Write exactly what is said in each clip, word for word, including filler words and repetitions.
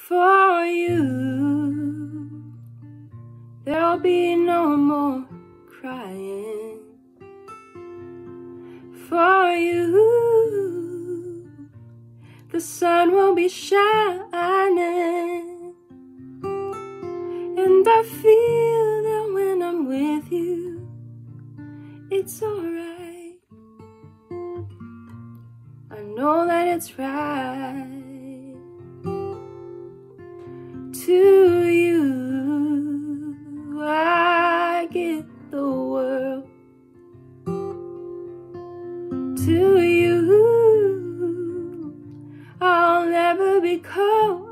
For you, there'll be no more crying. For you, the sun will be shining. And I feel that when I'm with you, it's alright. I know that it's right. To you, I give the world. To you, I'll never be cold.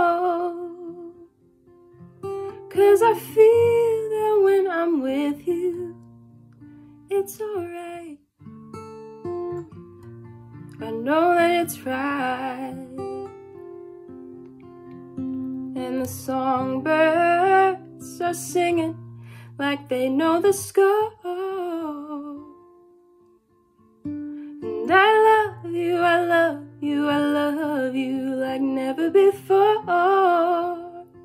'Cause I feel that when I'm with you, it's alright. I know that it's right. And the songbirds are singing like they know the score. And I love you, I love you, I love you like never before.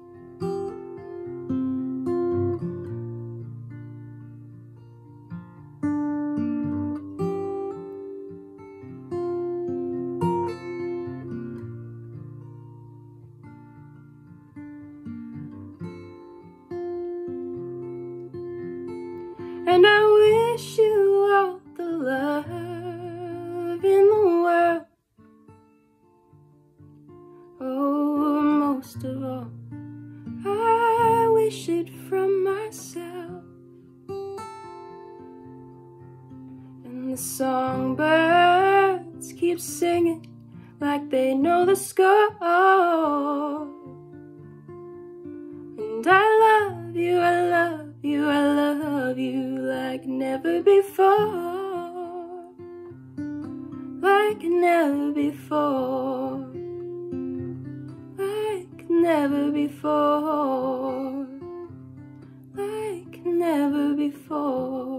And I wish you all the love in the world. Oh, most of all, I wish it from myself. And the songbirds keep singing like they know the score. And I love you, I love you, I love you like never before. Like never before. Like never before. Like never before.